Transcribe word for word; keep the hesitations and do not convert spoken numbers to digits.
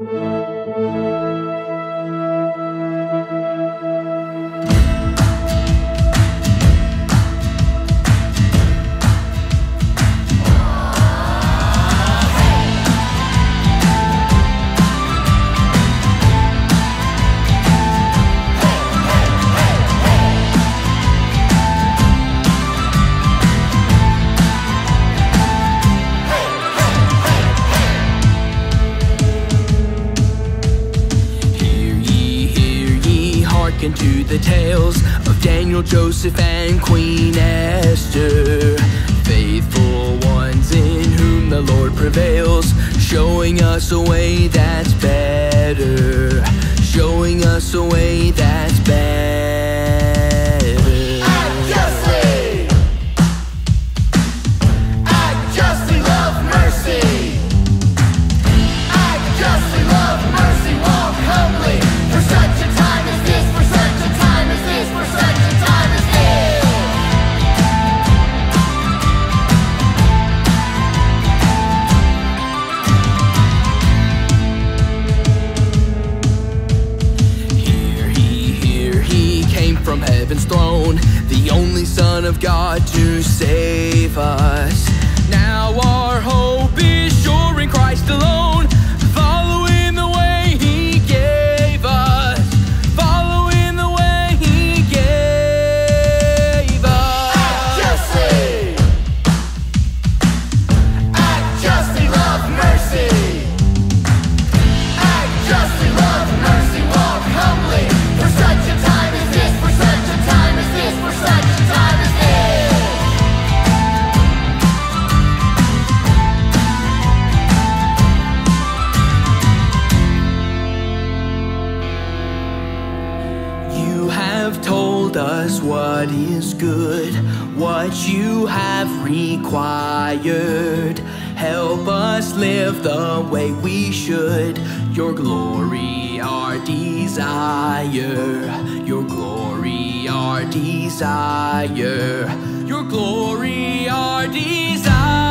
To the tales of Daniel, Joseph, and Queen Esther, faithful ones in whom the Lord prevails, showing us a way that's better, showing us a way that's better. Act justly, act justly, love mercy, act justly, love mercy, walk humbly, for such a time as this. From heaven's throne, the only Son of God to save us. Now our hope is sure in Christ alone, following the way He gave us, following the way He gave us. Act justly, act justly, love mercy, act justly, love mercy, walk humbly, for such a time as this. Told us what is good, what you have required. Help us live the way we should. Your glory, our desire. Your glory, our desire. Your glory, our desire.